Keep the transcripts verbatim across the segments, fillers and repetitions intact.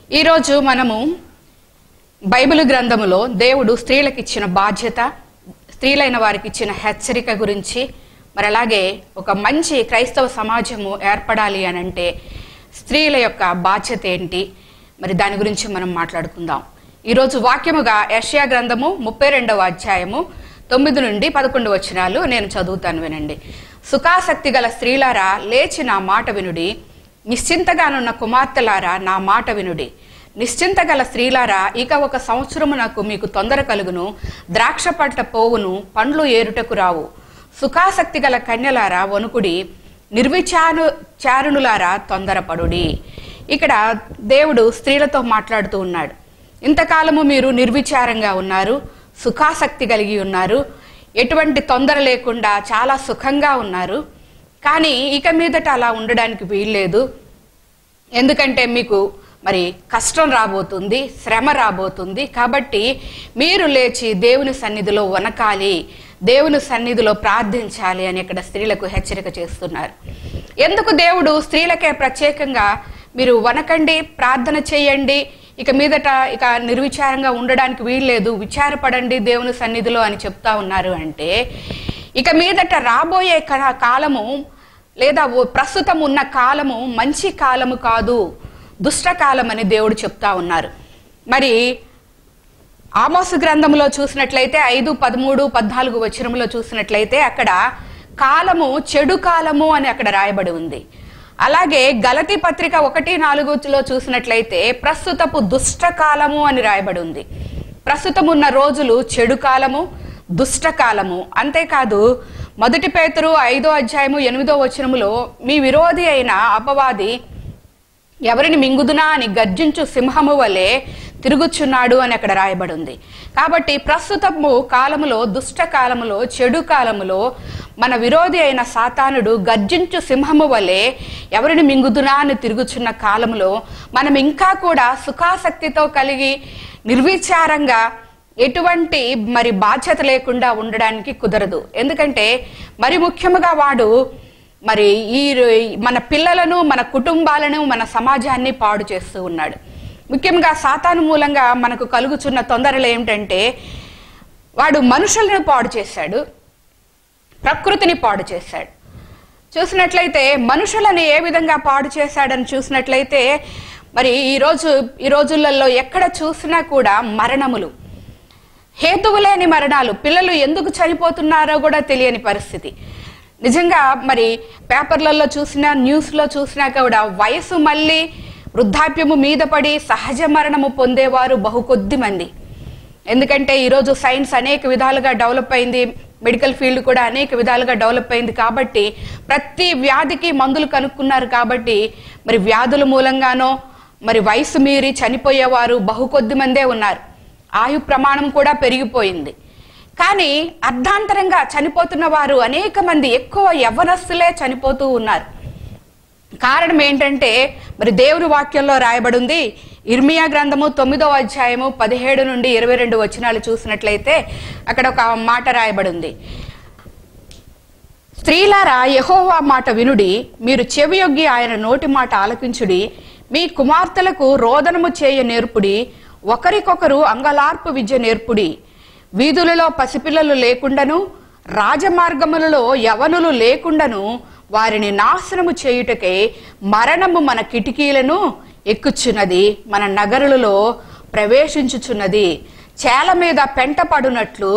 ఈరోజు మనము బైబిల్ గ్రంథములో దేవుడు స్త్రీలకు ఇచ్చిన బాధ్యత, స్త్రీలైన వారికి ఇచ్చిన హెచ్చరిక గురించి, మరి అలాగే ఒక మంచి క్రైస్తవ సమాజము ఏర్పడాలి అని అంటే స్త్రీల యొక్క బాధ్యత ఏంటి, మరి దాని గురించి మనం మాట్లాడుకుందాం. ఈరోజు వాక్యముగా యెషయా గ్రంథము ముప్పై రెండవ అధ్యాయము తొమ్మిది నుండి పదకొండు వచనాలు నేను చదువుతాను, వినండి. సుఖాసక్తి గల స్త్రీలారా లేచి నా మాట వినుడి, నిశ్చింతగానున్న కుమార్తెలారా నా మాట వినుడి. నిశ్చింత గల స్త్రీలారా ఇక ఒక సంవత్సరమునకు మీకు తొందర కలుగును, ద్రాక్ష పట్ల పోవును, పండ్లు ఏరుటకు రావు. సుఖాసక్తి గల కన్యలారా వణుకుడి, నిర్విచారు చారుణులారా తొందరపడుడి. ఇక్కడ దేవుడు స్త్రీలతో మాట్లాడుతూ ఉన్నాడు. ఇంతకాలము మీరు నిర్విచారంగా ఉన్నారు, సుఖాసక్తి కలిగి ఉన్నారు, ఎటువంటి తొందర లేకుండా చాలా సుఖంగా ఉన్నారు. కానీ ఇక మీదట అలా ఉండడానికి వీల్లేదు. ఎందుకంటే మీకు మరి కష్టం రాబోతుంది, శ్రమ రాబోతుంది. కాబట్టి మీరు లేచి దేవుని సన్నిధిలో వనకాలి, దేవుని సన్నిధిలో ప్రార్థించాలి అని ఇక్కడ స్త్రీలకు హెచ్చరిక చేస్తున్నారు. ఎందుకు దేవుడు స్త్రీలకే ప్రత్యేకంగా మీరు వనకండి, ప్రార్థన చేయండి, ఇక మీదట ఇక నిర్విచారంగా ఉండడానికి వీల్లేదు, విచారపడండి దేవుని సన్నిధిలో అని చెప్తా ఉన్నారు అంటే, ఇక మీదట రాబోయే కాలము లేదా ప్రస్తుతం ఉన్న కాలము మంచి కాలము కాదు, దుష్టకాలం అని దేవుడు చెప్తా ఉన్నారు. మరి ఆమోసు గ్రంథంలో చూసినట్లయితే ఐదు పదమూడు పద్నాలుగు వచనంలో చూసినట్లయితే అక్కడ కాలము చెడు కాలము అని అక్కడ రాయబడి ఉంది. అలాగే గలతీ పత్రిక ఒకటి నాలుగులో చూసినట్లయితే ప్రస్తుతపు దుష్టకాలము అని రాయబడి ఉంది. ప్రస్తుతం ఉన్న రోజులు చెడు కాలము, దుష్టకాలము. అంతేకాదు మొదటి పేతురు ఐదో అధ్యాయము ఎనిమిదో వచనములో మీ విరోధి అయిన అపవాది ఎవరిని మింగుదునా అని గర్జించు సింహము వలె తిరుగుచున్నాడు అని అక్కడ రాయబడి ఉంది. కాబట్టి ప్రస్తుతము కాలములో, దుష్ట కాలములో, చెడు కాలములో మన విరోధి అయిన సాతానుడు గర్జించు సింహము వలె ఎవరిని మింగుదునా అని తిరుగుచున్న కాలములో మనం ఇంకా కూడా సుఖాసక్తితో కలిగి నిర్విచారంగా ఎటువంటి మరి బాధ్యత లేకుండా ఉండడానికి కుదరదు. ఎందుకంటే మరి ముఖ్యముగా వాడు మరి ఈ మన పిల్లలను, మన కుటుంబాలను, మన సమాజాన్ని పాడు చేస్తూ ఉన్నాడు. ముఖ్యంగా సాతాను మూలంగా మనకు కలుగుచున్న తొందరలు ఏమిటంటే వాడు మనుషులను పాడు చేశాడు, ప్రకృతిని పాడు చేశాడు. చూసినట్లయితే మనుషులను ఏ విధంగా పాడు చేశాడని చూసినట్లయితే మరి ఈరోజు ఈ రోజులలో ఎక్కడ చూసినా కూడా మరణములు, హేతువు లేని మరణాలు, పిల్లలు ఎందుకు చనిపోతున్నారో కూడా తెలియని పరిస్థితి. నిజంగా మరి పేపర్లలో చూసినా, న్యూస్లో చూసినా కూడా వయసు మళ్ళీ వృద్ధాప్యము మీద పడి సహజ మరణము పొందేవారు బహు కొద్ది మంది. ఎందుకంటే ఈరోజు సైన్స్ అనేక విధాలుగా డెవలప్ అయింది, మెడికల్ ఫీల్డ్ కూడా అనేక విధాలుగా డెవలప్ అయింది. కాబట్టి ప్రతి వ్యాధికి మందులు కనుక్కున్నారు. కాబట్టి మరి వ్యాధుల మూలంగానో మరి వయసు మీరి చనిపోయేవారు బహు కొద్ది మందే ఉన్నారు. ఆయు ప్రమాణం కూడా పెరిగిపోయింది. కానీ అర్ధాంతరంగా చనిపోతున్న వారు అనేక మంది, ఎక్కువ యవ్వనస్తులే చనిపోతూ ఉన్నారు. కారణం ఏంటంటే మరి దేవుని వాక్యంలో రాయబడి ఉంది. ఇర్మియా గ్రంథము తొమ్మిదవ అధ్యాయము పదిహేడు నుండి ఇరవై రెండు వచనాలు చూసినట్లయితే అక్కడ ఒక మాట రాయబడి ఉంది. స్త్రీలారా యెహోవా మాట వినుడి, మీరు చెవియొగ్గి ఆయన నోటి మాట ఆలకించుడి. మీ కుమార్తెలకు రోదనము చేయ నేర్పుడి, ఒకరికొకరు అంగలార్పు విద్య నేర్పుడి. వీధులలో పసిపిల్లలు లేకుండాను, రాజమార్గములలో యవనులు లేకుండాను వారిని నాశనము చేయుటకై మరణము మన కిటికీలను ఎక్కుచున్నది, మన నగరులలో ప్రవేశించుచున్నది. చేల మీద పెంట పడునట్లు,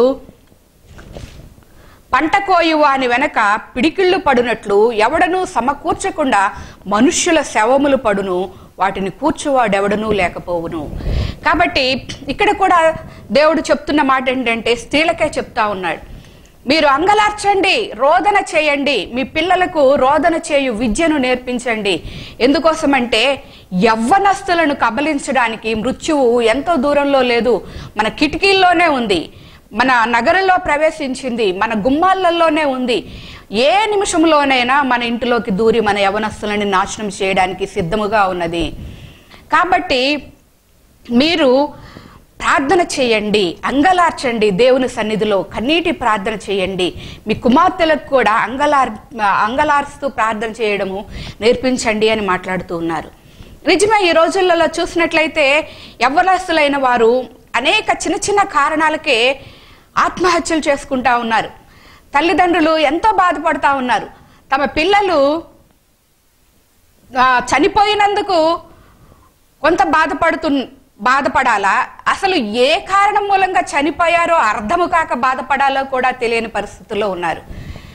పంట కోయు వాని వెనక పిడికిళ్ళు పడునట్లు ఎవడనూ సమకూర్చకుండా మనుష్యుల శవములు పడును, వాటిని కూర్చువాడెవడనూ లేకపోవును. కాబట్టి ఇక్కడ కూడా దేవుడు చెప్తున్న మాట ఏంటంటే స్త్రీలకే చెప్తా ఉన్నాడు, మీరు అంగలార్చండి, రోదన చేయండి, మీ పిల్లలకు రోదన చేయు విద్యను నేర్పించండి. ఎందుకోసమంటే యవ్వనస్తులను కబలించడానికి మృత్యువు ఎంతో దూరంలో లేదు, మన కిటికీల్లోనే ఉంది, మన నగరంలో ప్రవేశించింది, మన గుమ్మాలలోనే ఉంది. ఏ నిమిషంలోనైనా మన ఇంటిలోకి దూరి మన యవ్వనస్తులని నాశనం చేయడానికి సిద్ధముగా ఉన్నది. కాబట్టి మీరు ప్రార్థన చేయండి, అంగలార్చండి, దేవుని సన్నిధిలో కన్నీటి ప్రార్థన చేయండి. మీ కుమార్తెలకు కూడా అంగలార్ అంగలార్స్తూ ప్రార్థన చేయడము నేర్పించండి అని మాట్లాడుతూ ఉన్నారు. నిజమే, ఈ రోజులలో చూసినట్లయితే యవ్వనస్తులైన వారు అనేక చిన్న చిన్న కారణాలకే ఆత్మహత్యలు చేసుకుంటా ఉన్నారు. తల్లిదండ్రులు ఎంతో బాధపడతా ఉన్నారు. తమ పిల్లలు చనిపోయినందుకు కొంత బాధపడుతు బాధపడాలా, అసలు ఏ కారణం మూలంగా చనిపోయారో అర్థము కాక బాధపడాలో కూడా తెలియని పరిస్థితుల్లో ఉన్నారు.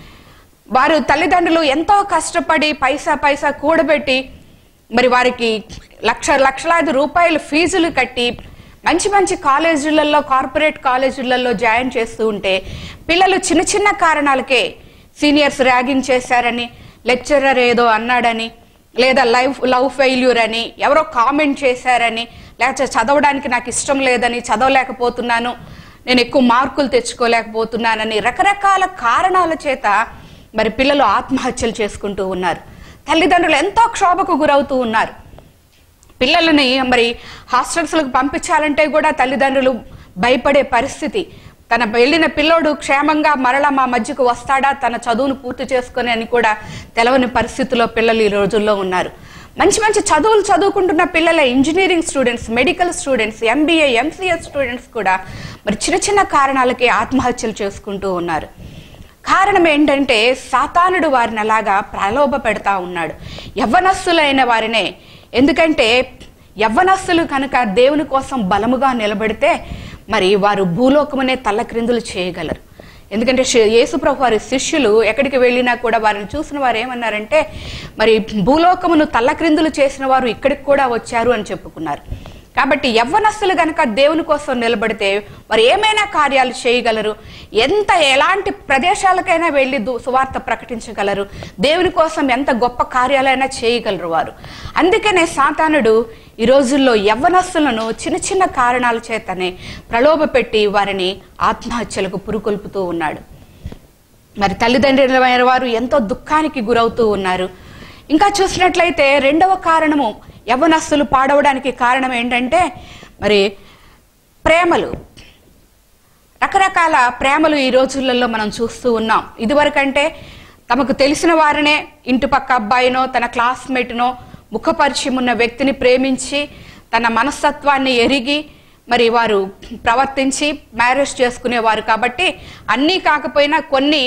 వారు తల్లిదండ్రులు ఎంతో కష్టపడి పైసా పైసా కూడబెట్టి మరి వారికి లక్ష లక్షలాది రూపాయలు ఫీజులు కట్టి మంచి మంచి కాలేజీలలో, కార్పొరేట్ కాలేజీలలో జాయిన్ చేస్తూ ఉంటే పిల్లలు చిన్న చిన్న కారణాలకే సీనియర్స్ ర్యాగింగ్ చేశారని, లెక్చరర్ ఏదో అన్నాడని, లేదా లైఫ్ లవ్ ఫెయిల్యూర్ అని, ఎవరో కామెంట్ చేశారని, లేకపోతే చదవడానికి నాకు ఇష్టం లేదని, చదవలేకపోతున్నాను, నేను ఎక్కువ మార్కులు తెచ్చుకోలేకపోతున్నానని రకరకాల కారణాల చేత మరి పిల్లలు ఆత్మహత్యలు చేసుకుంటూ ఉన్నారు. తల్లిదండ్రులు ఎంతో క్షోభకు గురవుతూ ఉన్నారు. పిల్లలని మరి హాస్టల్స్లకు పంపించాలంటే కూడా తల్లిదండ్రులు భయపడే పరిస్థితి. తన వెళ్ళిన పిల్లోడు క్షేమంగా మరలా మా మధ్యకు వస్తాడా, తన చదువును పూర్తి చేసుకుని అని కూడా తెలవని పరిస్థితిలో పిల్లలు ఈ రోజుల్లో ఉన్నారు. మంచి మంచి చదువులు చదువుకుంటున్న పిల్లల, engineering students, medical students, MBA MCA students కూడా మరి చిన్న చిన్న కారణాలకి ఆత్మహత్యలు చేసుకుంటూ ఉన్నారు. కారణం ఏంటంటే సాతానుడు వారిని అలాగా ప్రలోభ పెడతా ఉన్నాడు, యవ్వనస్తులైన వారినే. ఎందుకంటే యవ్వనస్తులు కనుక దేవుని కోసం బలముగా నిలబడితే మరి వారు భూలోకమునే తల్లక్రిందులు చేయగలరు. ఎందుకంటే యేసుప్రభు వారి శిష్యులు ఎక్కడికి వెళ్ళినా కూడా వారిని చూసిన వారు ఏమన్నారంటే, మరి భూలోకమును తల్లక్రిందులు చేసిన వారు ఇక్కడికి కూడా వచ్చారు అని చెప్పుకున్నారు. కాబట్టి యవ్వనస్తులు గనక దేవుని కోసం నిలబడితే వారు ఏమైనా కార్యాలు చేయగలరు. ఎంత ఎలాంటి ప్రదేశాలకైనా వెళ్ళి సువార్త ప్రకటించగలరు. దేవుని కోసం ఎంత గొప్ప కార్యాలైనా చేయగలరు వారు. అందుకనే సాతానుడు ఈ రోజుల్లో యవ్వనస్తులను చిన్న చిన్న కారణాల చేతనే ప్రలోభ పెట్టి వారిని ఆత్మహత్యలకు పురుకొల్పుతూ ఉన్నాడు. మరి తల్లిదండ్రులైన వారు ఎంతో దుఃఖానికి గురవుతూ ఉన్నారు. ఇంకా చూసినట్లయితే రెండవ కారణము, యవ్వనస్తులు పాడవడానికి కారణం ఏంటంటే మరి ప్రేమలు. రకరకాల ప్రేమలు ఈ రోజులలో మనం చూస్తూ ఉన్నాం. ఇదివరకంటే తమకు తెలిసిన వారినే, ఇంటి పక్క అబ్బాయినో తన క్లాస్మేట్నో ముఖపరిచయం ఉన్న వ్యక్తిని ప్రేమించి తన మనస్తత్వాన్ని ఎరిగి మరి వారు ప్రవర్తించి మ్యారేజ్ చేసుకునేవారు. కాబట్టి అన్నీ కాకపోయినా కొన్ని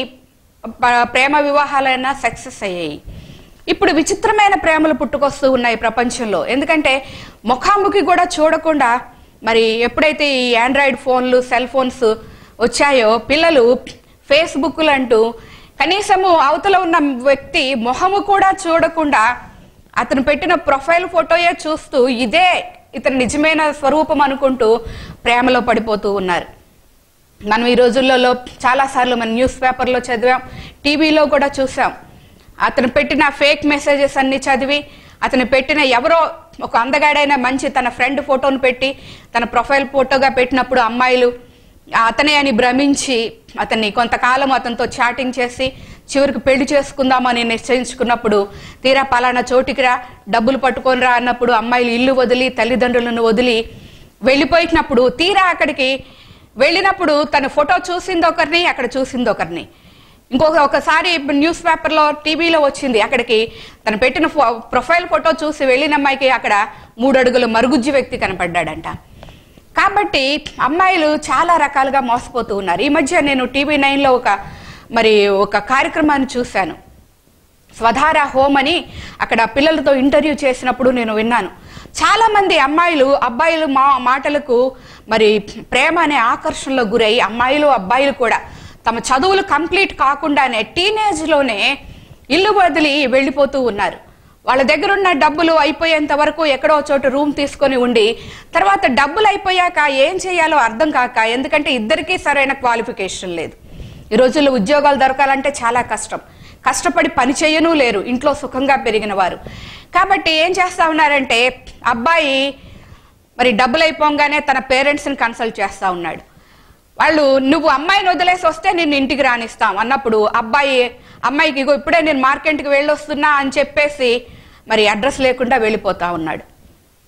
ప్రేమ వివాహాలైనా సక్సెస్ అయ్యాయి. ఇప్పుడు విచిత్రమైన ప్రేమలు పుట్టుకొస్తూ ఉన్నాయి ప్రపంచంలో. ఎందుకంటే ముఖాముఖి కూడా చూడకుండా మరి ఎప్పుడైతే ఈ ఆండ్రాయిడ్ ఫోన్లు, సెల్ ఫోన్స్ వచ్చాయో పిల్లలు ఫేస్బుక్లు అంటూ కనీసము అవతల ఉన్న వ్యక్తి మొహము కూడా చూడకుండా అతను పెట్టిన ప్రొఫైల్ ఫోటోయే చూస్తూ ఇదే ఇతని నిజమైన స్వరూపం అనుకుంటూ ప్రేమలో పడిపోతూ ఉన్నారు. మనం ఈ రోజులలో చాలాసార్లు మన న్యూస్ పేపర్లో చదివాం, టీవీలో కూడా చూసాం. అతను పెట్టిన ఫేక్ మెసేజెస్ అన్ని చదివి అతను పెట్టిన ఎవరో ఒక అందగాడైన మంచి తన ఫ్రెండ్ ఫోటోను పెట్టి తన ప్రొఫైల్ ఫోటోగా పెట్టినప్పుడు అమ్మాయిలు అతనే అని భ్రమించి అతన్ని కొంతకాలం అతనితో చాటింగ్ చేసి చివరికి పెళ్లి చేసుకుందామని నిశ్చయించుకున్నప్పుడు తీరా పలానా చోటికి రా, డబ్బులు పట్టుకొని రా అన్నప్పుడు అమ్మాయిలు ఇల్లు వదిలి తల్లిదండ్రులను వదిలి వెళ్ళిపోయినప్పుడు తీరా అక్కడికి వెళ్ళినప్పుడు తన ఫోటో చూసింది ఒకరిని, అక్కడ చూసింది ఒకరిని. ఇంకొక ఒకసారి న్యూస్ పేపర్లో, టీవీలో వచ్చింది, అక్కడికి తను పెట్టిన ప్రొఫైల్ ఫోటో చూసి వెళ్ళిన అమ్మాయికి అక్కడ మూడు అడుగుల మరుగుజ్జు వ్యక్తి కనపడ్డాడంట. కాబట్టి అమ్మాయిలు చాలా రకాలుగా మోసపోతూ ఉన్నారు. ఈ మధ్య నేను టీవీ నైన్లో ఒక మరి ఒక కార్యక్రమాన్ని చూశాను, స్వధార హోమ్ అని. అక్కడ పిల్లలతో ఇంటర్వ్యూ చేసినప్పుడు నేను విన్నాను. చాలా మంది అమ్మాయిలు అబ్బాయిలు మా మాటలకు మరి ప్రేమ అనే ఆకర్షణలో గురై అమ్మాయిలు అబ్బాయిలు కూడా తమ చదువులు కంప్లీట్ కాకుండానే టీనేజ్లోనే ఇల్లు వదిలి వెళ్ళిపోతూ ఉన్నారు. వాళ్ళ దగ్గర ఉన్న డబ్బులు అయిపోయేంత వరకు ఎక్కడో చోట రూమ్ తీసుకొని ఉండి తర్వాత డబ్బులు అయిపోయాక ఏం చేయాలో అర్థం కాక, ఎందుకంటే ఇద్దరికీ సరైన క్వాలిఫికేషన్ లేదు. ఈ రోజుల్లో ఉద్యోగాలు దొరకాలంటే చాలా కష్టం, కష్టపడి పని చేయను లేరు, ఇంట్లో సుఖంగా పెరిగిన వారు. కాబట్టి ఏం చేస్తా ఉన్నారంటే అబ్బాయి మరి డబ్బులు అయిపోగానే తన పేరెంట్స్ని కన్సల్ట్ చేస్తూ ఉన్నాడు. వాళ్ళు నువ్వు అమ్మాయిని వదిలేసి వస్తే నేను ఇంటికి రానిస్తాం అన్నప్పుడు అబ్బాయి అమ్మాయికి ఇగో ఇప్పుడే నేను మార్కెట్కి వెళ్ళొస్తున్నా అని చెప్పేసి మరి అడ్రస్ లేకుండా వెళ్ళిపోతా ఉన్నాడు.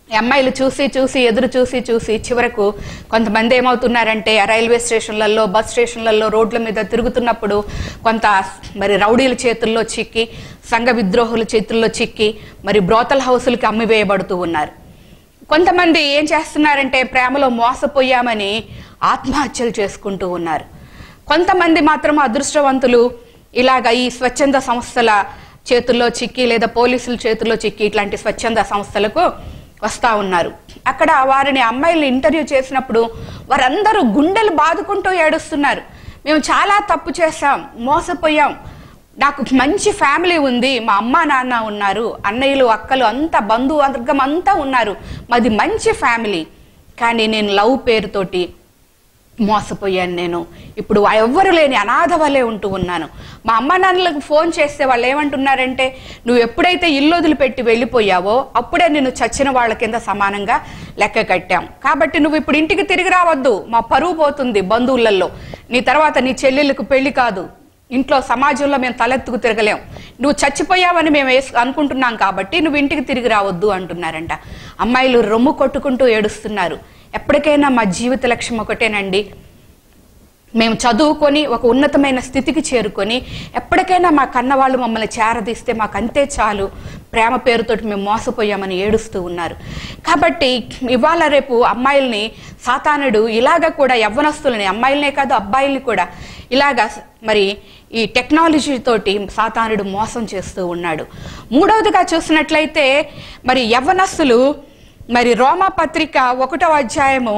అమ్మాయిలు చూసి చూసి ఎదురు చూసి చూసి చివరకు కొంతమంది ఏమవుతున్నారంటే రైల్వే స్టేషన్లలో, బస్ స్టేషన్లలో, రోడ్ల మీద తిరుగుతున్నప్పుడు కొంత మరి రౌడీల చేతుల్లో చిక్కి, సంఘ విద్రోహుల చేతుల్లో చిక్కి మరి బ్రోతల్ హౌసులకి అమ్మివేయబడుతూ ఉన్నారు. కొంతమంది ఏం చేస్తున్నారంటే ప్రేమలో మోసపోయామని ఆత్మహత్యలు చేసుకుంటూ ఉన్నారు. కొంతమంది మాత్రం అదృష్టవంతులు ఇలాగ ఈ స్వచ్ఛంద సంస్థల చేతుల్లో చిక్కి లేదా పోలీసుల చేతుల్లో చిక్కి ఇట్లాంటి స్వచ్ఛంద సంస్థలకు వస్తూ ఉన్నారు. అక్కడ వారిని అమ్మాయిలు ఇంటర్వ్యూ చేసినప్పుడు వారందరూ గుండెలు బాదుకుంటూ ఏడుస్తున్నారు. మేము చాలా తప్పు చేశాం, మోసపోయాం, నాకు మంచి ఫ్యామిలీ ఉంది, మా అమ్మ నాన్న ఉన్నారు, అన్నయ్యలు అక్కలు అంతా బంధువర్గం అంతా ఉన్నారు, మాది మంచి ఫ్యామిలీ, కానీ నేను లవ్ పేరుతోటి మోసపోయాను. నేను ఇప్పుడు ఎవ్వరు లేని అనాథ వలె ఉంటూ ఉన్నాను. మా అమ్మ నాన్నలకు ఫోన్ చేస్తే వాళ్ళు ఏమంటున్నారంటే, నువ్వు ఎప్పుడైతే ఇల్లు వదిలిపెట్టి వెళ్ళిపోయావో అప్పుడే నిన్ను చచ్చిన వాళ్ళ కింద సమానంగా లెక్క కట్టాం, కాబట్టి నువ్వు ఇప్పుడు ఇంటికి తిరిగి రావద్దు, మా పరువు పోతుంది బంధువులలో, నీ తర్వాత నీ చెల్లెళ్ళకు పెళ్లి కాదు, ఇంట్లో సమాజంలో మేము తలెత్తుకు తిరగలేం, నువ్వు చచ్చిపోయావని మేము వేసు అనుకుంటున్నాం కాబట్టి నువ్వు ఇంటికి తిరిగి రావద్దు అంటున్నారంట. అమ్మాయిలు రొమ్ము కొట్టుకుంటూ ఏడుస్తున్నారు. ఎప్పటికైనా మా జీవిత లక్ష్యం ఒకటేనండి, మేము చదువుకొని ఒక ఉన్నతమైన స్థితికి చేరుకొని ఎప్పటికైనా మా కన్నవాళ్ళు మమ్మల్ని చేరదీస్తే మాకు అంతే చాలు, ప్రేమ పేరుతోటి మేము మోసపోయామని ఏడుస్తూ ఉన్నారు. కాబట్టి ఇవాళ రేపు అమ్మాయిల్ని సాతానుడు ఇలాగ కూడా యవ్వనస్తులని, అమ్మాయిలనే కాదు అబ్బాయిల్ని కూడా ఇలాగా మరి ఈ టెక్నాలజీ తోటి సాతానుడు మోసం చేస్తూ ఉన్నాడు. మూడవదిగా చూసినట్లయితే మరి యవ్వనస్తులు మరి రోమా పత్రిక ఒకటో అధ్యాయము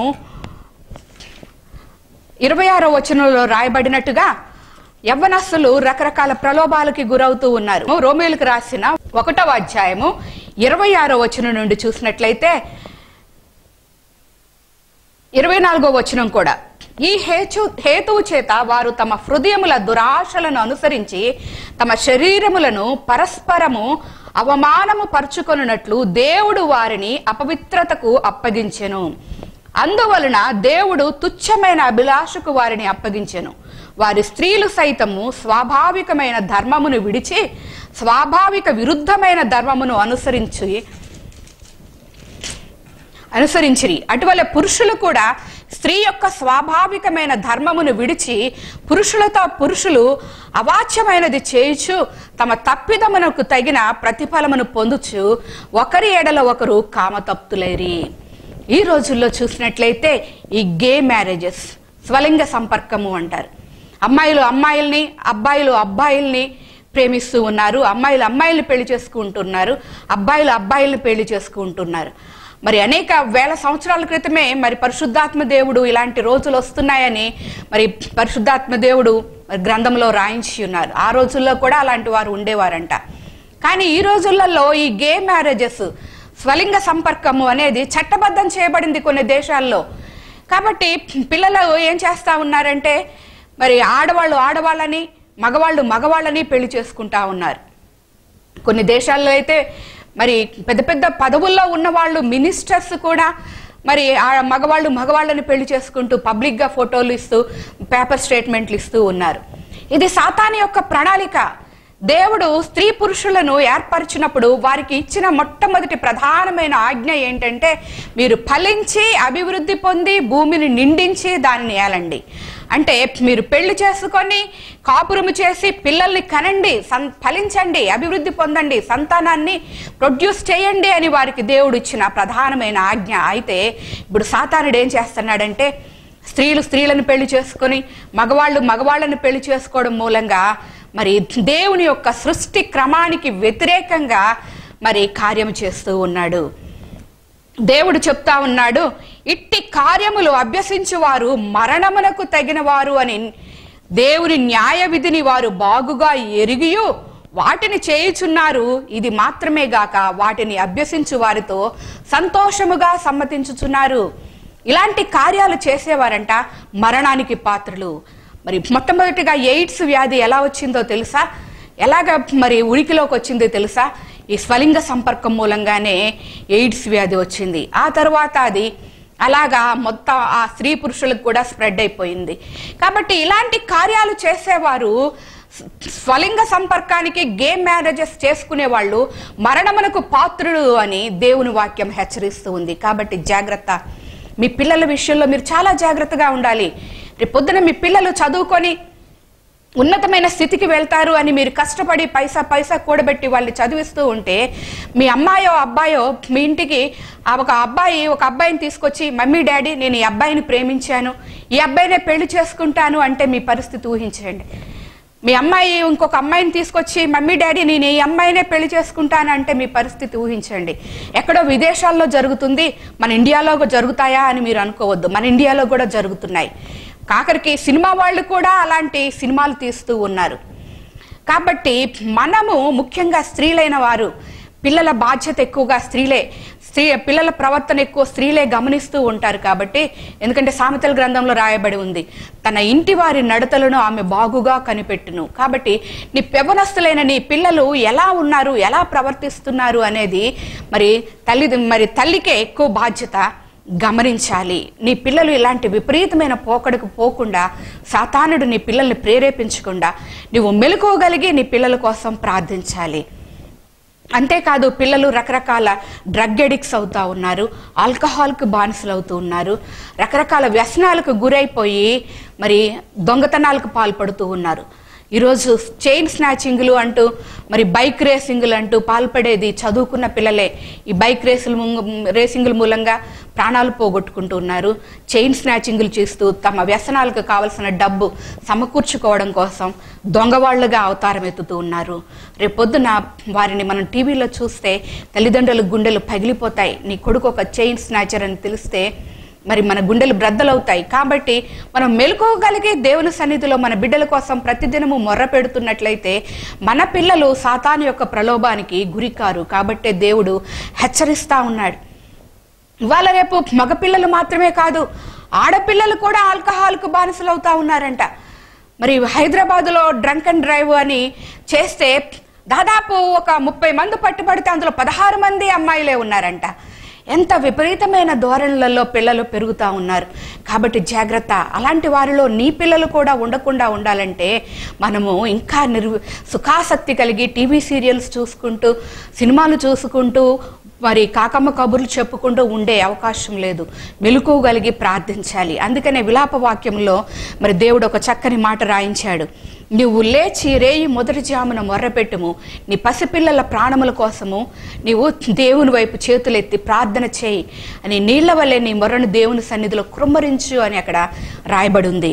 ఇరవై ఆరో వచనంలో రాయబడినట్టుగా యవ్వనస్తులు రకరకాల ప్రలోభాలకి గురవుతూ ఉన్నారు. రోమేలకు రాసిన ఒకటో అధ్యాయము ఇరవై ఆరో వచనం నుండి చూసినట్లయితే ఇరవై నాలుగో వచనం కూడా, ఈ హేతు హేతువు చేత వారు తమ హృదయముల దురాశలను అనుసరించి తమ శరీరములను పరస్పరము అవమానము పరుచుకొనున్నట్లు దేవుడు వారిని అపవిత్రతకు అప్పగించెను. అందువలన దేవుడు తుచ్చమైన అభిలాషకు వారిని అప్పగించెను. వారి స్త్రీలు సైతము స్వాభావికమైన ధర్మమును విడిచి స్వాభావిక విరుద్ధమైన ధర్మమును అనుసరించి అనుసరించిరి. అటువలే పురుషులు కూడా స్త్రీ యొక్క స్వాభావికమైన ధర్మమును విడిచి పురుషులతో పురుషులు అవాచ్యమైనది చేయుచు తమ తప్పిదమునకు తగిన ప్రతిఫలమును పొందుచు ఒకరి ఎడల ఒకరు కామతప్తులైరి. ఈ రోజుల్లో చూసినట్లయితే ఈ గే మ్యారేజెస్, స్వలింగ సంపర్కము అంటారు. అమ్మాయిలు అమ్మాయిల్ని, అబ్బాయిలు అబ్బాయిల్ని ప్రేమిస్తూ ఉన్నారు, అమ్మాయిలు అమ్మాయిల్ని పెళ్లి చేసుకుంటున్నారు, అబ్బాయిలు అబ్బాయిల్ని పెళ్లి చేసుకుంటున్నారు. మరి అనేక వేల సంవత్సరాల క్రితమే మరి పరిశుద్ధాత్మ దేవుడు ఇలాంటి రోజులు వస్తున్నాయని మరి పరిశుద్ధాత్మ దేవుడు గ్రంథంలో రాయించి ఉన్నారు. ఆ రోజుల్లో కూడా అలాంటి వారు ఉండేవారంట. కానీ ఈ రోజులలో ఈ గే మ్యారేజెస్, స్వలింగ సంపర్కము అనేది చట్టబద్ధం చేయబడింది కొన్ని దేశాల్లో. కాబట్టి పిల్లలు ఏం చేస్తూ ఉన్నారంటే మరి ఆడవాళ్ళు ఆడవాళ్ళని, మగవాళ్ళు మగవాళ్ళని పెళ్లి చేసుకుంటా ఉన్నారు. కొన్ని దేశాల్లో అయితే మరి పెద్ద పెద్ద పదవుల్లో ఉన్న వాళ్ళు, మినిస్టర్స్ కూడా మరి ఆ మగవాళ్ళు మగవాళ్ళని పెళ్లి చేసుకుంటూ పబ్లిక్గా ఫోటోలు ఇస్తూ పేపర్ స్టేట్మెంట్లు ఇస్తూ ఉన్నారు. ఇది సాతాను యొక్క ప్రణాళిక. దేవుడు స్త్రీ పురుషులను ఏర్పరిచినప్పుడు వారికి ఇచ్చిన మొట్టమొదటి ప్రధానమైన ఆజ్ఞ ఏంటంటే, మీరు ఫలించి అభివృద్ధి పొంది భూమిని నిండించి దానిని ఏలండి. అంటే మీరు పెళ్లి చేసుకొని కాపురము చేసి పిల్లల్ని కనండి, సం ఫలించండి, అభివృద్ధి పొందండి, సంతానాన్ని ప్రొడ్యూస్ చేయండి అని వారికి దేవుడు ఇచ్చిన ప్రధానమైన ఆజ్ఞ. అయితే ఇప్పుడు సాతానుడు ఏం చేస్తున్నాడంటే, స్త్రీలు స్త్రీలను పెళ్లి చేసుకొని మగవాళ్ళు మగవాళ్ళని పెళ్లి చేసుకోవడం మూలంగా మరి దేవుని యొక్క సృష్టి క్రమానికి వ్యతిరేకంగా మరి కార్యం చేస్తూ ఉన్నాడు. దేవుడు చెప్తా ఉన్నాడు, ఇట్టి కార్యములు అభ్యసించువారు మరణమునకు తగిన వారు అని దేవుని న్యాయ విధిని వారు బాగుగా ఎరిగియు వాటిని చేయుచున్నారు. ఇది మాత్రమే గాక వాటిని అభ్యసించు వారితో సంతోషముగా సమ్మతించుచున్నారు. ఇలాంటి కార్యాలు చేసేవారంట మరణానికి పాత్రలు. మరి మొట్టమొదటిగా ఎయిడ్స్ వ్యాధి ఎలా వచ్చిందో తెలుసా? ఎలాగ మరి ఉనికిలోకి వచ్చిందో తెలుసా? ఈ స్వలింగ సంపర్కం మూలంగానే ఎయిడ్స్ వ్యాధి వచ్చింది. ఆ తర్వాత అది అలాగా మొత్తం ఆ స్త్రీ పురుషులకు కూడా స్ప్రెడ్ అయిపోయింది. కాబట్టి ఇలాంటి కార్యాలు చేసేవారు స్వలింగ సంపర్కానికి గేమ్ మ్యారేజెస్ చేసుకునే వాళ్ళు మరణమునకు పాత్రులు అని దేవుని వాక్యం హెచ్చరిస్తూ ఉంది. కాబట్టి జాగ్రత్త. మీ పిల్లల విషయంలో మీరు చాలా జాగ్రత్తగా ఉండాలి. రేపు పొద్దున మీ పిల్లలు చదువుకొని ఉన్నతమైన స్థితికి వెళ్తారు అని మీరు కష్టపడి పైసా పైసా కూడబెట్టి వాళ్ళని చదివిస్తూ ఉంటే మీ అమ్మాయో అబ్బాయో మీ ఇంటికి ఒక అబ్బాయి ఒక అబ్బాయిని తీసుకొచ్చి మమ్మీ డాడీ నేను ఈ అబ్బాయిని ప్రేమించాను, ఈ అబ్బాయినే పెళ్లి చేసుకుంటాను అంటే మీ పరిస్థితి ఊహించండి. మీ అమ్మాయి ఇంకొక అమ్మాయిని తీసుకొచ్చి మమ్మీ డాడీ నేను ఈ అమ్మాయినే పెళ్లి చేసుకుంటానంటే మీ పరిస్థితి ఊహించండి. ఎక్కడో విదేశాల్లో జరుగుతుంది, మన ఇండియాలో జరుగుతాయా అని మీరు అనుకోవద్దు. మన ఇండియాలో కూడా జరుగుతున్నాయి. కాకరికి సినిమా వాళ్ళు కూడా అలాంటి సినిమాలు తీస్తూ ఉన్నారు. కాబట్టి మనము ముఖ్యంగా స్త్రీలైన వారు పిల్లల బాధ్యత ఎక్కువగా స్త్రీలే స్త్రీ పిల్లల ప్రవర్తన ఎక్కువ స్త్రీలే గమనిస్తూ ఉంటారు. కాబట్టి ఎందుకంటే సామెతల గ్రంథంలో రాయబడి ఉంది, తన ఇంటి వారి నడతలను ఆమె బాగుగా కనిపెట్టును. కాబట్టి నీ పెవనస్తులైన నీ పిల్లలు ఎలా ఉన్నారు, ఎలా ప్రవర్తిస్తున్నారు అనేది మరి తల్లి మరి తల్లికే ఎక్కువ బాధ్యత గమనించాలి. నీ పిల్లలు ఇలాంటి విపరీతమైన పోకడకు పోకుండా, సాతానుడు నీ పిల్లల్ని ప్రేరేపించకుండా నువ్వు మెలుకోగలిగి నీ పిల్లల కోసం ప్రార్థించాలి. అంతేకాదు పిల్లలు రకరకాల డ్రగ్ ఎడిక్ట్స్ అవుతూ ఉన్నారు, ఆల్కహాల్కి బానిసలు అవుతూ ఉన్నారు, రకరకాల వ్యసనాలకు గురైపోయి మరి దొంగతనాలకు పాల్పడుతూ ఉన్నారు. ఈరోజు చైన్ స్నాచింగ్లు అంటూ మరి బైక్ రేసింగ్లు అంటూ పాల్పడేది చదువుకున్న పిల్లలే. ఈ బైక్ రేసులు రేసింగ్ల మూలంగా ప్రాణాలు పోగొట్టుకుంటూ ఉన్నారు. చైన్ స్నాచింగ్లు చేస్తూ తమ వ్యసనాలకు కావలసిన డబ్బు సమకూర్చుకోవడం కోసం దొంగవాళ్లుగా అవతారం ఎత్తుతూ ఉన్నారు. రేపొద్దున వారిని మనం టీవీలో చూస్తే తల్లిదండ్రుల గుండెలు పగిలిపోతాయి. నీ కొడుకు ఒక చైన్ స్నాచర్ అని తెలిస్తే మరి మన గుండెలు బ్రద్దలవుతాయి. కాబట్టి మనం మెలుకోగలిగే దేవుని సన్నిధిలో మన బిడ్డల కోసం ప్రతిదినము మొర్ర పెడుతున్నట్లయితే మన పిల్లలు సాతాను యొక్క ప్రలోభానికి గురికారు. కాబట్టే దేవుడు హెచ్చరిస్తా ఉన్నాడు. ఇవాళ రేపు మగపిల్లలు మాత్రమే కాదు, ఆడపిల్లలు కూడా ఆల్కహాల్కు బానిసలు అవుతా ఉన్నారంట. మరి హైదరాబాదులో డ్రంక్ అండ్ డ్రైవ్ అని చేస్తే దాదాపు ఒక ముప్పై మంది పట్టుబడితే అందులో పదహారు మంది అమ్మాయిలే ఉన్నారంట. ఎంత విపరీతమైన ధోరణులలో పిల్లలు పెరుగుతూ ఉన్నారు. కాబట్టి జాగ్రత్త. అలాంటి వారిలో నీ పిల్లలు కూడా ఉండకుండా ఉండాలంటే మనము ఇంకా నిర్వి సుఖాసక్తి కలిగి టీవీ సీరియల్స్ చూసుకుంటూ సినిమాలు చూసుకుంటూ మరి కాకమ్మ కబుర్లు చెప్పుకుంటూ ఉండే అవకాశం లేదు. మెలుకోగలిగి ప్రార్థించాలి. అందుకనే విలాప వాక్యంలో మరి దేవుడు ఒక చక్కని మాట రాయించాడు, నువ్వు లేచి రేయి మొదటి జామున మొర్రపెట్టుము, నీ పసిపిల్లల ప్రాణముల కోసము నీవు దేవుని వైపు చేతులెత్తి ప్రార్థన చేయి అని, నీళ్ల వల్లే నీ మొర్రను దేవుని సన్నిధిలో కృమ్మరించు అని అక్కడ రాయబడి ఉంది.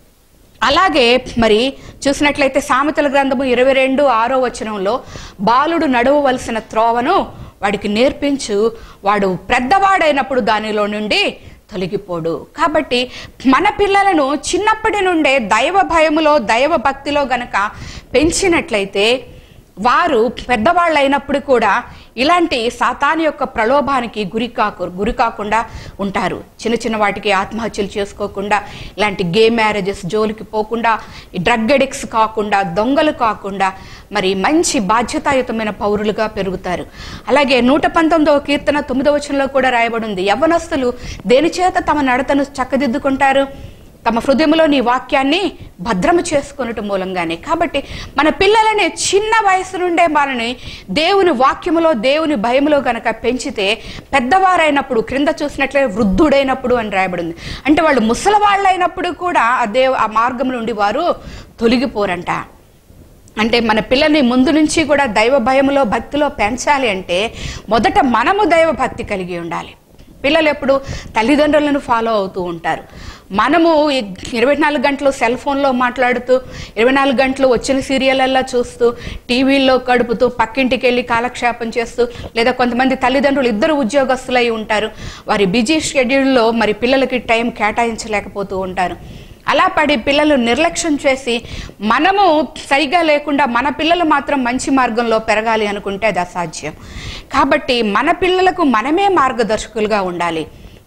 అలాగే మరి చూసినట్లయితే సామెతల గ్రంథము ఇరవై రెండు ఆరో వచనంలో బాలుడు నడవవలసిన త్రోవను వాడికి నేర్పించు, వాడు పెద్దవాడైనప్పుడు దానిలో నుండి తొలగిపోడు. కాబట్టి మన పిల్లలను చిన్నప్పటి నుండే దైవ భయములో దైవ భక్తిలో గనక పెంచినట్లయితే వారు పెద్దవాళ్ళు అయినప్పుడు కూడా ఇలాంటి సాతాను యొక్క ప్రలోభానికి గురి కాకు గురి కాకుండా ఉంటారు. చిన్న చిన్న వాటికి ఆత్మహత్యలు చేసుకోకుండా, ఇలాంటి గే మ్యారేజెస్ జోలికి పోకుండా, డ్రగ్ ఎడిక్ట్స్ కాకుండా, దొంగలు కాకుండా మరి మంచి బాధ్యతాయుతమైన పౌరులుగా పెరుగుతారు. అలాగే నూట పంతొమ్మిదవ కీర్తన తొమ్మిదవ వచనంలో కూడా రాయబడి ఉంది, యవ్వనస్తులు దేని చేత తమ నడతను చక్కదిద్దుకుంటారు, తమ హృదయంలో నీ వాక్యాన్ని భద్రము చేసుకున్నట్టు మూలంగానే. కాబట్టి మన పిల్లలని చిన్న వయసు నుండే మనని దేవుని వాక్యములో దేవుని భయములో గనక పెంచితే పెద్దవారైనప్పుడు, క్రింద చూసినట్లే వృద్ధుడైనప్పుడు అని రాయబడింది, అంటే వాళ్ళు ముసలి వాళ్ళైనప్పుడు కూడా ఆ దేవ ఆ మార్గం నుండి వారు తొలగిపోరంట. అంటే మన పిల్లల్ని ముందు నుంచి కూడా దైవ భయములో భక్తిలో పెంచాలి అంటే మొదట మనము దైవ భక్తి కలిగి ఉండాలి. పిల్లలు ఎప్పుడు తల్లిదండ్రులను ఫాలో అవుతూ ఉంటారు. మనము ఇరవై నాలుగు గంటలు సెల్ ఫోన్లో మాట్లాడుతూ, ఇరవై నాలుగు గంటలు వచ్చిన సీరియళ్ళల్లో చూస్తూ, టీవీల్లో గడుపుతూ, పక్కింటికి వెళ్ళి కాలక్షేపం చేస్తూ, లేదా కొంతమంది తల్లిదండ్రులు ఇద్దరు ఉద్యోగస్తులై ఉంటారు. వారి బిజీ షెడ్యూల్లో మరి పిల్లలకి టైం కేటాయించలేకపోతూ ఉంటారు. అలా పడి పిల్లలు నిర్లక్ష్యం చేసి మనము సరిగా లేకుండా మన పిల్లలు మాత్రం మంచి మార్గంలో పెరగాలి అనుకుంటే అది అసాధ్యం. కాబట్టి మన పిల్లలకు మనమే మార్గదర్శకులుగా ఉండాలి.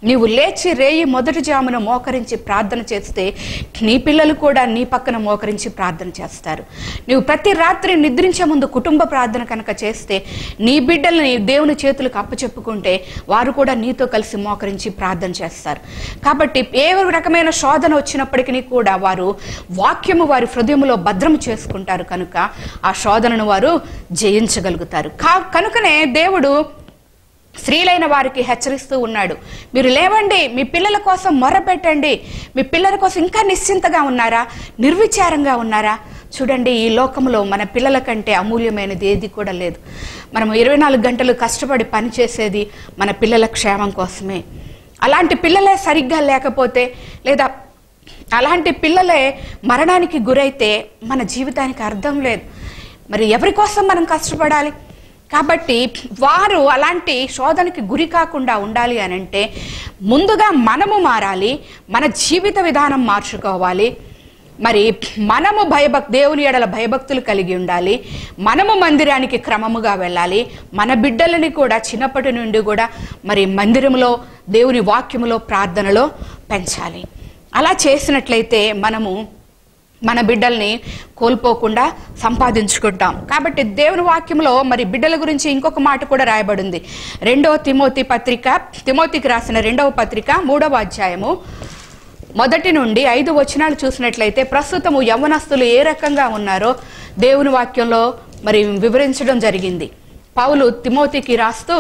నీవు లేచి రేయి మొదటి జామున మోకరించి ప్రార్థన చేస్తే నీ పిల్లలు కూడా నీ పక్కన మోకరించి ప్రార్థన చేస్తారు. నీవు ప్రతి రాత్రి నిద్రించే ముందు కుటుంబ ప్రార్థన కనుక చేస్తే నీ బిడ్డల్ని దేవుని చేతులకు అప్పచెప్పుకుంటే వారు కూడా నీతో కలిసి మోకరించి ప్రార్థన చేస్తారు. కాబట్టి ఏ రకమైన శోధన వచ్చినప్పటికీ కూడా వారు వాక్యము వారి హృదయంలో భద్రం చేసుకుంటారు కనుక ఆ శోధనను వారు జయించగలుగుతారు. కా కనుకనే దేవుడు స్త్రీలైన వారికి హెచ్చరిస్తూ ఉన్నాడు, మీరు లేవండి, మీ పిల్లల కోసం మొర్ర పెట్టండి. మీ పిల్లల కోసం ఇంకా నిశ్చింతగా ఉన్నారా, నిర్విచారంగా ఉన్నారా? చూడండి, ఈ లోకంలో మన పిల్లల కంటే అమూల్యమైనది ఏది కూడా లేదు. మనం ఇరవై నాలుగు గంటలు కష్టపడి పనిచేసేది మన పిల్లల క్షేమం కోసమే. అలాంటి పిల్లలే సరిగ్గా లేకపోతే లేదా అలాంటి పిల్లలే మరణానికి గురైతే మన జీవితానికి అర్థం లేదు. మరి ఎవరి కోసం మనం కష్టపడాలి? కాబట్టి వారు అలాంటి శోధనకి గురి కాకుండా ఉండాలి అని అంటే ముందుగా మనము మారాలి, మన జీవిత విధానం మార్చుకోవాలి. మరి మనము భయభక్ దేవుని ఎడల భయభక్తులు కలిగి ఉండాలి. మనము మందిరానికి క్రమముగా వెళ్ళాలి. మన బిడ్డలని కూడా చిన్నప్పటి నుండి కూడా మరి మందిరంలో దేవుని వాక్యములో ప్రార్థనలో పెంచాలి. అలా చేసినట్లయితే మనము మన బిడ్డల్ని కోల్పోకుండా సంపాదించుకుంటాం. కాబట్టి దేవుని వాక్యంలో మరి బిడ్డల గురించి ఇంకొక మాట కూడా రాయబడింది. రెండవ తిమోతి పత్రిక తిమోతికి రాసిన రెండవ పత్రిక మూడవ అధ్యాయము మొదటి నుండి ఐదు వచనాలు చూసినట్లయితే ప్రస్తుతము యవ్వనస్తులు ఏ రకంగా ఉన్నారో దేవుని వాక్యంలో మరి వివరించడం జరిగింది. పౌలు తిమోతికి రాస్తూ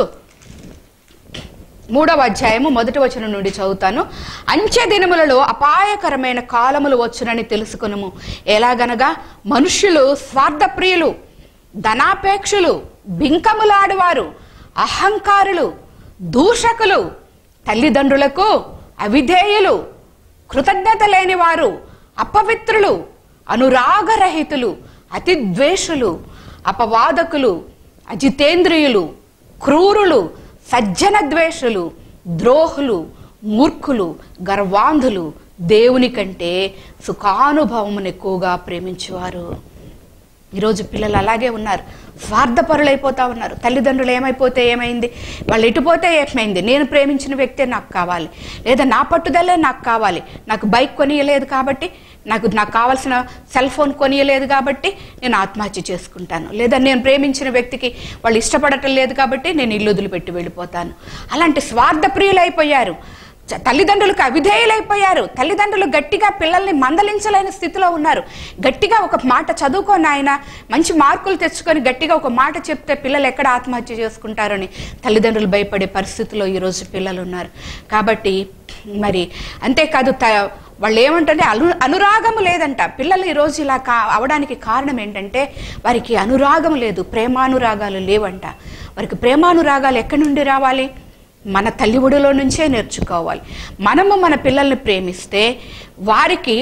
మూడవ అధ్యాయము మొదటి వచనం నుండి చదువుతాను. అంచె దినములలో అపాయకరమైన కాలములు వచ్చునని తెలుసుకొనుము. ఎలాగనగా మనుష్యులు స్వార్థప్రియులు, ధనాపేక్షులు, బింకములాడువారు, అహంకారులు, దూషకులు, తల్లిదండ్రులకు అవిధేయులు, కృతజ్ఞత లేని వారు, అపవిత్రులు, అనురాగరహితులు, అతి ద్వేషులు, అపవాదకులు, అజితేంద్రియులు, క్రూరులు, సజ్జన ద్వేషులు, ద్రోహులు, మూర్ఖులు, గర్వాంధులు, దేవుని కంటే సుఖానుభవమును ఎక్కువగా ప్రేమించేవారు. ఈరోజు పిల్లలు అలాగే ఉన్నారు, స్వార్థపరులైపోతా ఉన్నారు. తల్లిదండ్రులు ఏమైపోతే ఏమైంది, వాళ్ళు ఎటుపోతే ఏమైంది, నేను ప్రేమించిన వ్యక్తే నాకు కావాలి, లేదా నా పట్టుదలే నాకు కావాలి, నాకు బైక్ కొనియలేదు కాబట్టి, నాకు నాకు కావాల్సిన సెల్ ఫోన్ కొనియలేదు కాబట్టి నేను ఆత్మహత్య చేసుకుంటాను, లేదా నేను ప్రేమించిన వ్యక్తికి వాళ్ళు ఇష్టపడటం లేదు కాబట్టి నేను ఇల్లు వదిలిపెట్టి వెళ్ళిపోతాను. అలాంటి స్వార్థప్రియులైపోయారు. తల్లిదండ్రులకు అవిధేయులైపోయారు. తల్లిదండ్రులు గట్టిగా పిల్లల్ని మందలించలేని స్థితిలో ఉన్నారు. గట్టిగా ఒక మాట చదువుకొని ఆయన మంచి మార్కులు తెచ్చుకొని గట్టిగా ఒక మాట చెప్తే పిల్లలు ఎక్కడ ఆత్మహత్య చేసుకుంటారని తల్లిదండ్రులు భయపడే పరిస్థితిలో ఈరోజు పిల్లలు ఉన్నారు. కాబట్టి మరి అంతేకాదు త వాళ్ళు ఏమంటే అను అనురాగము లేదంట. పిల్లలు ఈరోజు ఇలా కా అవడానికి కారణం ఏంటంటే వారికి అనురాగం లేదు, ప్రేమానురాగాలు లేవంట. వారికి ప్రేమానురాగాలు ఎక్కడి నుండి రావాలి? మన తల్లివుడిలో నుంచే నేర్చుకోవాలి. మనము మన పిల్లల్ని ప్రేమిస్తే వారికి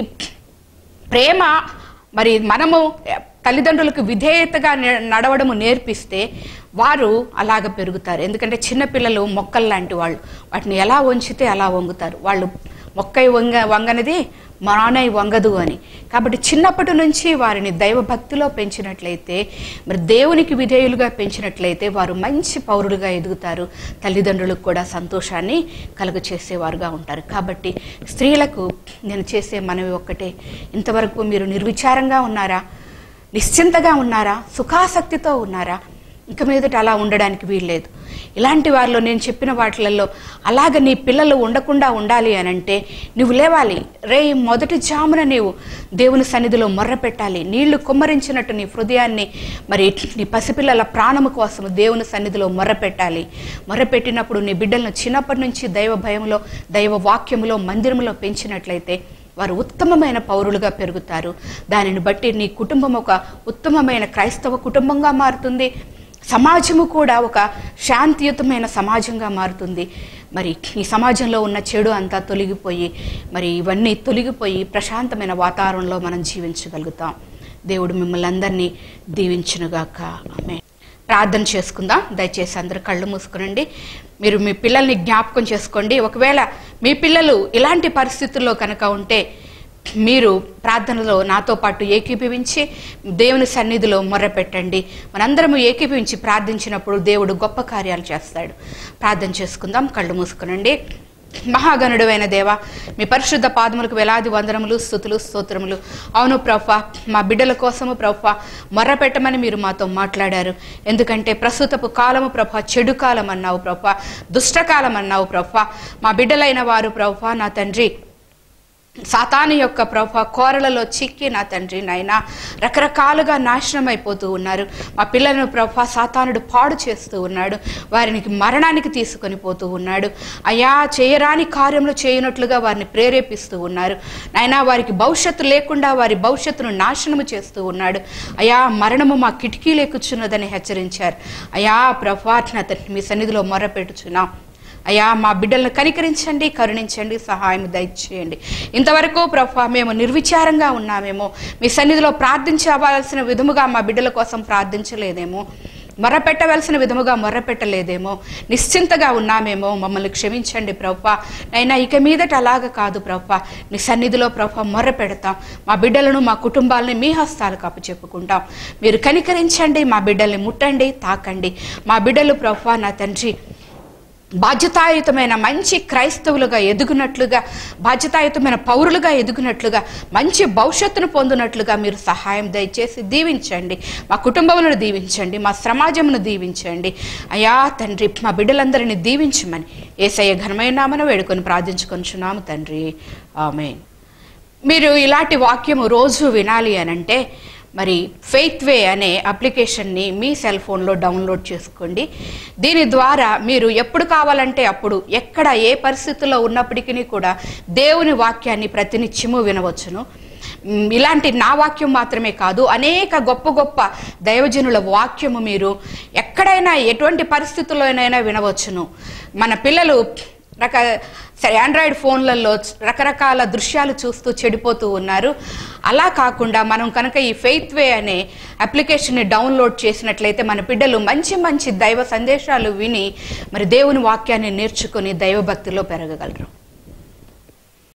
ప్రేమ మరి మనము తల్లిదండ్రులకు విధేయతగా నడవడము నేర్పిస్తే వారు అలాగ పెరుగుతారు. ఎందుకంటే చిన్నపిల్లలు మొక్కలు లాంటి వాళ్ళు, వాటిని ఎలా వంచితే అలా వంగుతారు. వాళ్ళు మొక్కై వంగ వంగనది మానై వంగదు అని. కాబట్టి చిన్నప్పటి నుంచి వారిని దైవభక్తిలో పెంచినట్లయితే, మరి దేవునికి విధేయులుగా పెంచినట్లయితే వారు మంచి పౌరులుగా ఎదుగుతారు. తల్లిదండ్రులకు కూడా సంతోషాన్ని కలుగ చేసేవారుగా ఉంటారు. కాబట్టి స్త్రీలకు నేను చేసే మనవి ఒక్కటే, ఇంతవరకు మీరు నిర్విచారంగా ఉన్నారా, నిశ్చింతగా ఉన్నారా, సుఖాసక్తితో ఉన్నారా? ఇక మీదట అలా ఉండడానికి వీల్లేదు. ఇలాంటి వారిలో నేను చెప్పిన వాటిలలో అలాగ నీ పిల్లలు ఉండకుండా ఉండాలి అనంటే నువ్వు లేవాలి. రే మొదటి జామున నీవు దేవుని సన్నిధిలో మొర్ర పెట్టాలి. నీళ్లు కుమ్మరించినట్టు నీ హృదయాన్ని మరి నీ పసిపిల్లల ప్రాణము కోసం దేవుని సన్నిధిలో మొర్ర పెట్టాలి. మొర్ర పెట్టినప్పుడు నీ బిడ్డలను చిన్నప్పటి నుంచి దైవ భయంలో, దైవ వాక్యములో, మందిరంలో పెంచినట్లయితే వారు ఉత్తమమైన పౌరులుగా పెరుగుతారు. దానిని బట్టి నీ కుటుంబం ఒక ఉత్తమమైన క్రైస్తవ కుటుంబంగా మారుతుంది. సమాజము కూడా ఒక శాంతియుతమైన సమాజంగా మారుతుంది. మరి ఈ సమాజంలో ఉన్న చెడు అంతా తొలగిపోయి మరి ఇవన్నీ తొలగిపోయి ప్రశాంతమైన వాతావరణంలో మనం జీవించగలుగుతాం. దేవుడు మిమ్మల్ని అందరినీ దీవించునుగాక. ఆమేన్. ప్రార్థన చేసుకుందాం. దయచేసి అందరూ కళ్ళు మూసుకునండి. మీరు మీ పిల్లల్ని జ్ఞాపకం చేసుకోండి. ఒకవేళ మీ పిల్లలు ఇలాంటి పరిస్థితుల్లో కనుక ఉంటే మీరు ప్రార్థనలో నాతో పాటు ఏకీభవించి దేవుని సన్నిధిలో మొర్రపెట్టండి. మనందరము ఏకీభవించి ప్రార్థించినప్పుడు దేవుడు గొప్ప కార్యాలు చేస్తాడు. ప్రార్థన చేసుకుందాం. కళ్ళు మూసుకునండి. మహాగణుడైన దేవా, మీ పరిశుద్ధ పాదములకు వేలాది వందనములు, స్తుతులు, స్తోత్రములు. అవును ప్రభువా, మా బిడ్డల కోసము ప్రభువా మొర్ర పెట్టమని మీరు మాతో మాట్లాడారు. ఎందుకంటే ప్రస్తుతపు కాలము ప్రభువా చెడు కాలం అన్నావు ప్రభువా, దుష్టకాలం అన్నావు ప్రభువా. మా బిడ్డలైన వారు ప్రభువా నా తండ్రి సాతాను యొక్క ప్రభువా కోరలలో చిక్కి నా తండ్రి నాయనా రకరకాలుగా నాశనం అయిపోతూ ఉన్నారు. మా పిల్లలను ప్రభువా సాతానుడు పాడు చేస్తూ ఉన్నాడు, వారికి మరణానికి తీసుకొని పోతూ ఉన్నాడు. అయా చేయరాని కార్యములు చేయనట్లుగా వారిని ప్రేరేపిస్తూ ఉన్నారు నాయనా. వారికి భవిష్యత్తు లేకుండా వారి భవిష్యత్తును నాశనము చేస్తూ ఉన్నాడు. అయా మరణము మా కిటికీలు ఎక్కుచున్నదని హెచ్చరించారు. అయా ప్రభువా నా తండ్రి మీ సన్నిధిలో మొర్రపెట్టుచున్నాం. అయ్యా మా బిడ్డలను కనికరించండి, కరుణించండి, సహాయం దయచేయండి. ఇంతవరకు ప్రభువా మేము నిర్విచారంగా ఉన్నామేమో, మీ సన్నిధిలో ప్రార్థించవలసిన విధముగా మా బిడ్డల కోసం ప్రార్థించలేదేమో, మొర్రపెట్టవలసిన విధముగా మొర్రపెట్టలేదేమో, నిశ్చింతగా ఉన్నామేమో. మమ్మల్ని క్షమించండి ప్రభువా. నైనా ఇక మీదట అలాగ కాదు ప్రభువా, మీ సన్నిధిలో ప్రభువా మొర్ర పెడతాం. మా బిడ్డలను మా కుటుంబాలని మీ హస్తాలకు అప్పచెప్పుకుంటాం. మీరు కనికరించండి, మా బిడ్డల్ని ముట్టండి, తాకండి. మా బిడ్డలు ప్రభువా నా తండ్రి బాధ్యతాయుతమైన మంచి క్రైస్తవులుగా ఎదుగునట్లుగా, బాధ్యతాయుతమైన పౌరులుగా ఎదుగునట్లుగా, మంచి భవిష్యత్తును పొందినట్లుగా మీరు సహాయం దయచేసి దీవించండి. మా కుటుంబములను దీవించండి, మా సమాజమును దీవించండి. అయా తండ్రి మా బిడ్డలందరినీ దీవించమని యేసయ్య ఘనమైన నామమున వేడుకొని ప్రార్థించుకొనుచున్నాము తండ్రి, ఆమేన్. మీరు ఇలాంటి వాక్యము రోజు వినాలి అనంటే మరి ఫెయిత్ వే అనే అప్లికేషన్ని మీ సెల్ ఫోన్లో డౌన్లోడ్ చేసుకోండి. దీని ద్వారా మీరు ఎప్పుడు కావాలంటే అప్పుడు, ఎక్కడ ఏ పరిస్థితుల్లో ఉన్నప్పటికీ కూడా దేవుని వాక్యాన్ని ప్రతినిత్యము వినవచ్చును. ఇలాంటి నా వాక్యం మాత్రమే కాదు, అనేక గొప్ప గొప్ప దైవజనుల వాక్యము మీరు ఎక్కడైనా ఎటువంటి పరిస్థితుల్లోనైనా వినవచ్చును. మన పిల్లలు రక సరే ఆండ్రాయిడ్ ఫోన్లలో రకరకాల దృశ్యాలు చూస్తూ చెడిపోతూ ఉన్నారు. అలా కాకుండా మనం కనుక ఈ ఫెయిత్ వే అనే అప్లికేషన్ని డౌన్లోడ్ చేసినట్లయితే మన బిడ్డలు మంచి మంచి దైవ సందేశాలు విని మరి దేవుని వాక్యాన్ని నేర్చుకుని దైవభక్తిలో పెరగగలరు.